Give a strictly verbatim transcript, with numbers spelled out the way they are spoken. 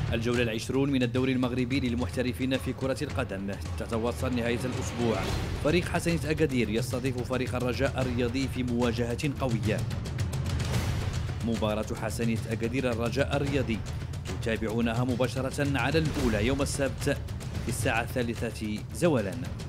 الجولة العشرون من الدوري المغربي للمحترفين في كرة القدم تتواصل نهاية الأسبوع. فريق حسنية أكادير يستضيف فريق الرجاء الرياضي في مواجهة قوية. مباراة حسنية أكادير الرجاء الرياضي تتابعونها مباشرة على الأولى يوم السبت في الساعة الثالثة زوالا.